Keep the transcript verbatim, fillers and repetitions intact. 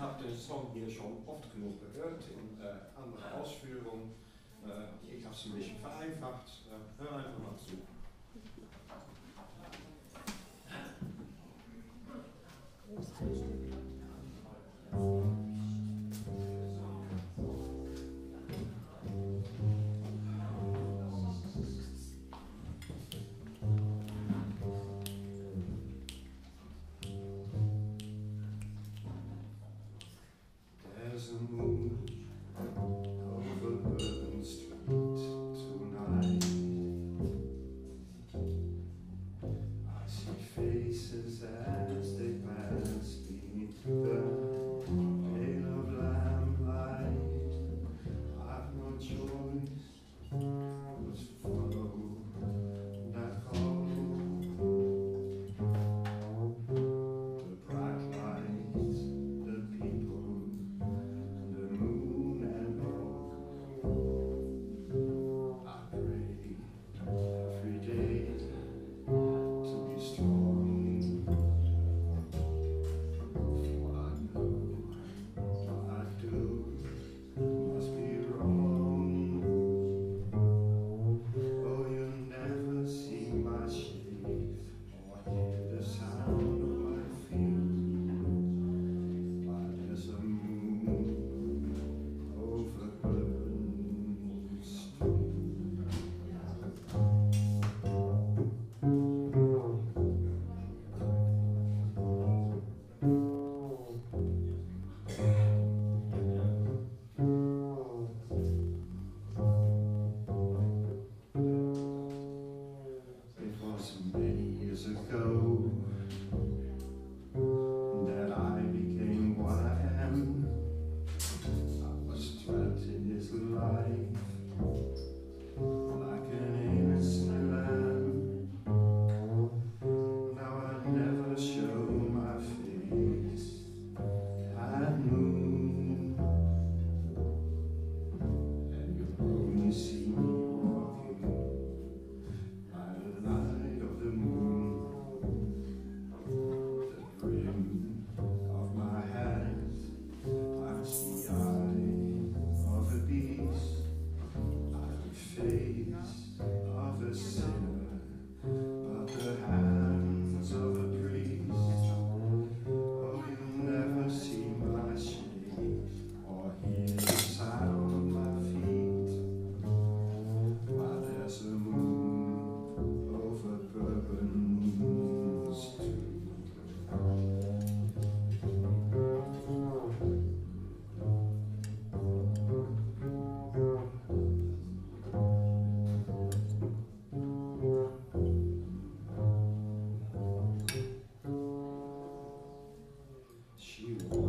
habt den Song hier schon oft genug gehört in äh, anderer Ausführung. Äh, ich habe es ein bisschen vereinfacht. Äh, hör einfach mal zu. There's a moon over Bourbon Street tonight. I see faces as they pass beneath the pale of lamplight. I've no choice but to follow that call. The bright lights, the people, the moon and all. I pray every day to be strong, for I know what I do must be wrong. Oh, you never see my shade or hear the sound of my feet. Why, there's a moon over Bourbon Street. It was many years ago that I became what I am. I was trapped in his life like an innocent lamb. Now I never show my face at noon, and you only see me walking by the light of the moon. The brim of my hat hides the eye of a beast. I'm the face of a sinner, but the hands of a priest. Oh, you never see my shade or hear the sound of my feet. While there's a moon over Bourbon Street. She